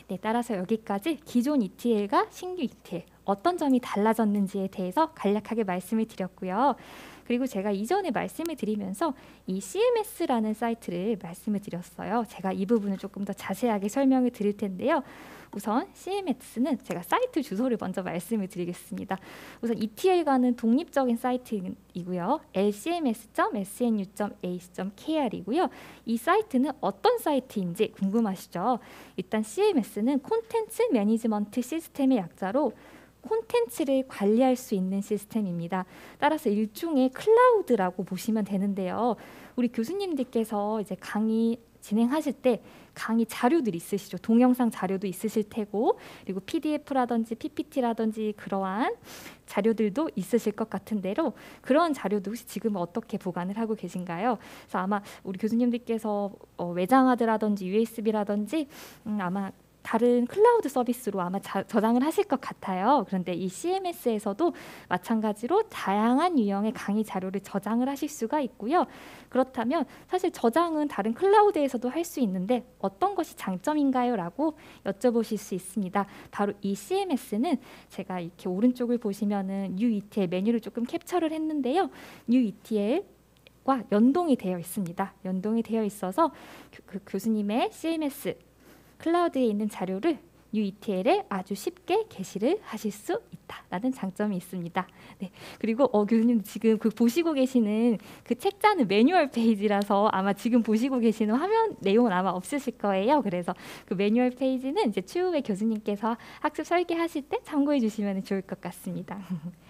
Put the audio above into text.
네, 따라서 여기까지 기존 ETL과 신규 ETL 어떤 점이 달라졌는지에 대해서 간략하게 말씀을 드렸고요. 그리고 제가 이전에 말씀을 드리면서 이 CMS라는 사이트를 말씀을 드렸어요. 제가 이 부분을 조금 더 자세하게 설명을 드릴 텐데요. 우선 CMS는 제가 사이트 주소를 먼저 말씀을 드리겠습니다. 우선 ETL과는 독립적인 사이트이고요. lcms.snu.ac.kr이고요. 이 사이트는 어떤 사이트인지 궁금하시죠? 일단 CMS는 콘텐츠 매니지먼트 시스템의 약자로 콘텐츠를 관리할 수 있는 시스템입니다. 따라서 일종의 클라우드라고 보시면 되는데요. 우리 교수님들께서 이제 강의 진행하실 때 강의 자료들이 있으시죠. 동영상 자료도 있으실 테고, 그리고 PDF라든지 PPT라든지 그러한 자료들도 있으실 것 같은 대로 그런 자료도 혹시 지금 어떻게 보관을 하고 계신가요? 그래서 아마 우리 교수님들께서 외장하드라든지 USB라든지 아마 다른 클라우드 서비스로 아마 저장을 하실 것 같아요. 그런데 이 CMS에서도 마찬가지로 다양한 유형의 강의 자료를 저장을 하실 수가 있고요. 그렇다면 사실 저장은 다른 클라우드에서도 할 수 있는데 어떤 것이 장점인가요? 라고 여쭤보실 수 있습니다. 바로 이 CMS는 제가 이렇게 오른쪽을 보시면은 New ETL 메뉴를 조금 캡처를 했는데요. New ETL과 연동이 되어 있습니다. 연동이 되어 있어서 교수님의 CMS 클라우드에 있는 자료를 UETL에 아주 쉽게 게시를 하실 수 있다라는 장점이 있습니다. 네, 그리고 교수님 지금 그 보시고 계시는 그 책자는 매뉴얼 페이지라서 아마 지금 보시고 계시는 화면 내용은 아마 없으실 거예요. 그래서 그 매뉴얼 페이지는 이제 추후에 교수님께서 학습 설계하실 때 참고해 주시면 좋을 것 같습니다.